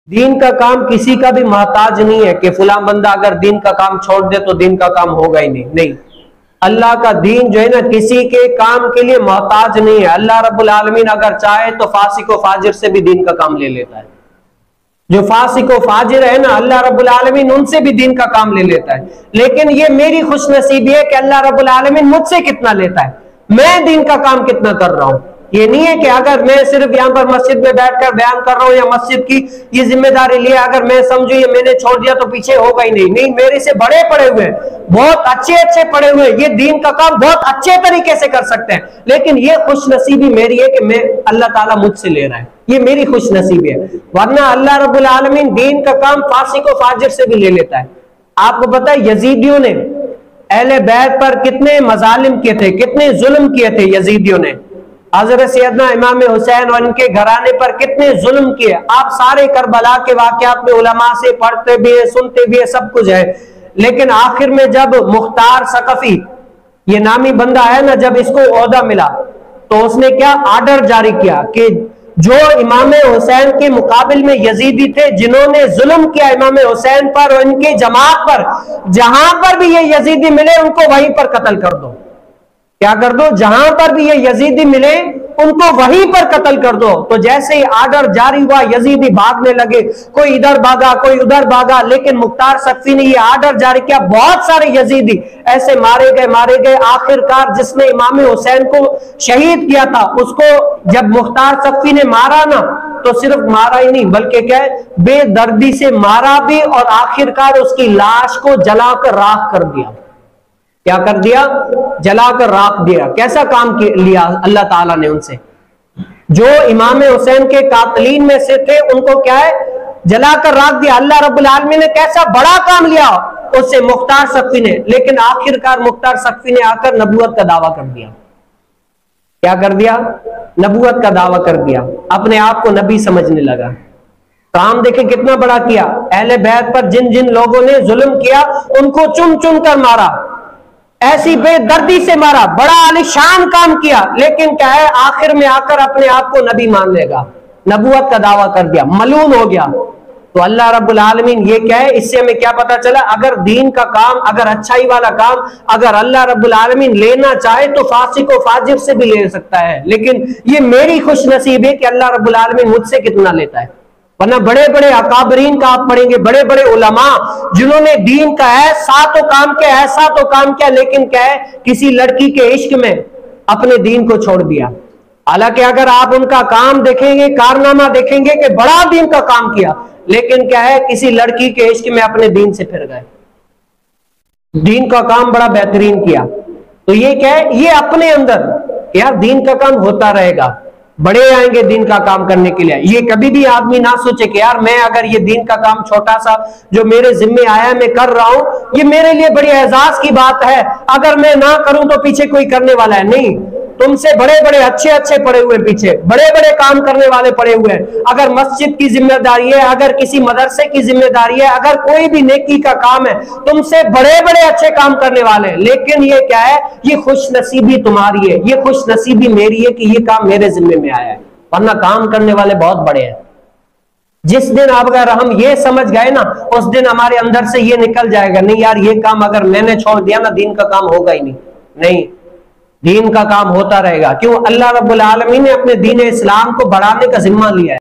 दीन का काम किसी का भी मोहताज नहीं है कि फुला बंदा अगर दीन का काम छोड़ दे तो दीन का काम होगा ही नहीं। नहीं, अल्लाह का दीन जो है ना किसी के काम के लिए मोहताज नहीं है। अल्लाह रब्बुल आलमीन अगर चाहे तो फासिक व फाजिर से भी दीन का काम ले लेता है। जो फासिक व फाजिर है ना, अल्लाह रब्बुल आलमीन उनसे भी दीन का काम ले लेता है। लेकिन ये मेरी खुशनसीबी है कि अल्लाह रब्बुल आलमीन मुझसे कितना लेता है, मैं दीन का काम कितना कर रहा हूं। ये नहीं है कि अगर मैं सिर्फ यहाँ पर मस्जिद में बैठकर बयान कर रहा हूँ या मस्जिद की ये जिम्मेदारी लिए अगर मैं समझू ये मैंने छोड़ दिया तो पीछे होगा ही नहीं। नहीं, मेरे से बड़े पड़े हुए हैं, बहुत अच्छे पड़े हुए हैं, ये दीन का काम बहुत अच्छे तरीके से कर सकते हैं। लेकिन ये खुशनसीबी मेरी है कि मैं अल्लाह ताला मुझसे ले रहा है, ये मेरी खुशनसीबी है। वरना अल्लाह रब्बुल आलमीन दीन का काम फासिक व फाजिर से भी ले लेता है। आपको पता है यजीदियों ने अहले बैत पर कितने मजालिम किए थे, कितने जुल्म किए थे यजीदियों ने। हजरत सैयदना इमाम हुसैन और इनके घराने पर कितने जुल्म किए। आप सारे करबला के वाकयात में उलमा से पढ़ते भी है, सुनते भी है, सब कुछ है। लेकिन आखिर में जब मुख्तार सकफी ये नामी बंदा है ना, जब इसको ओहदा मिला तो उसने क्या आर्डर जारी किया कि जो इमाम हुसैन के मुकाबिल में यजीदी थे जिन्होंने जुल्म किया इमाम हुसैन पर और इनके जमात पर, जहां पर भी ये यजीदी मिले उनको वहीं पर कत्ल कर दो। क्या कर दो? जहां पर भी ये यजीदी मिले उनको वहीं पर कत्ल कर दो। तो जैसे ही आर्डर जारी हुआ यजीदी भागने लगे, कोई इधर भागा कोई उधर भागा। लेकिन मुख्तार सकफी ने ये आर्डर जारी किया, बहुत सारे यजीदी ऐसे मारे गए। आखिरकार जिसने इमाम हुसैन को शहीद किया था उसको जब मुख्तार सकफी ने मारा ना, तो सिर्फ मारा ही नहीं बल्कि क्या है बेदर्दी से मारा भी, और आखिरकार उसकी लाश को जलाकर राख कर दिया। क्या कर दिया? जलाकर राख दिया। कैसा काम लिया अल्लाह ताला ने उनसे? जो इमाम हुसैन के कातलीन में से थे उनको क्या है जलाकर राख दिया। अल्लाह रब्बुल आलमीन ने कैसा बड़ा काम लिया उससे मुख्तार सकफी ने। लेकिन आखिरकार मुख्तार सकफी ने आकर नबूवत का दावा कर दिया। क्या कर दिया? नबूवत का दावा कर दिया, अपने आप को नबी समझने लगा। काम देखें कितना बड़ा किया। अहले बैत पर जिन जिन लोगों ने जुल्म किया उनको चुन चुन कर मारा, ऐसी बेदर्दी से मारा, बड़ा आलिशान काम किया। लेकिन क्या है आखिर में आकर अपने आप को नबी मान लेगा, नबूवत का दावा कर दिया, मलून हो गया। तो अल्लाह रब्बुल आलमीन ये क्या है, इससे हमें क्या पता चला? अगर दीन का काम, अगर अच्छाई वाला काम अगर अल्लाह रब्बुल आलमीन लेना चाहे तो फासिक व फाजिर से भी ले सकता है। लेकिन ये मेरी खुशनसीब है कि अल्लाह रब्बुल आलमीन मुझसे कितना लेता है। वरना बड़े बड़े अकाबरीन का आप पढ़ेंगे, बड़े बड़े उलमा जिन्होंने दीन का ऐसा तो काम किया, लेकिन क्या है किसी लड़की के इश्क में अपने दीन को छोड़ दिया। हालांकि अगर आप उनका काम देखेंगे, कारनामा देखेंगे कि बड़ा दीन का काम किया, लेकिन क्या है किसी लड़की के इश्क में अपने दीन से फिर गए। दीन का काम बड़ा बेहतरीन किया। तो ये क्या है, ये अपने अंदर यार दीन का काम होता रहेगा, बड़े आएंगे दीन का काम करने के लिए। ये कभी भी आदमी ना सोचे कि यार मैं अगर ये दीन का काम छोटा सा जो मेरे जिम्मे आया मैं कर रहा हूं, ये मेरे लिए बड़ी एजाज की बात है, अगर मैं ना करूं तो पीछे कोई करने वाला है। नहीं, तुमसे बड़े बड़े अच्छे पड़े हुए, पीछे बड़े बड़े काम करने वाले पड़े हुए हैं। अगर मस्जिद की जिम्मेदारी है, अगर किसी मदरसे की जिम्मेदारी है, अगर कोई भी नेकी का काम है, तुमसे बड़े बड़े अच्छे काम करने वाले हैं। लेकिन ये क्या है, ये खुशनसीबी तुम्हारी है, ये खुशनसीबी मेरी है कि ये काम मेरे जिम्मे में आया है। वरना काम करने वाले बहुत बड़े हैं। जिस दिन अगर हम ये समझ गए ना, उस दिन हमारे अंदर से ये निकल जाएगा, नहीं यार ये काम अगर मैंने छोड़ दिया ना दीन का काम होगा ही नहीं। नहीं, दीन का काम होता रहेगा। क्यों? अल्लाह रब्बुल आलमीन ने अपने दीन इस्लाम को बढ़ाने का जिम्मा लिया है।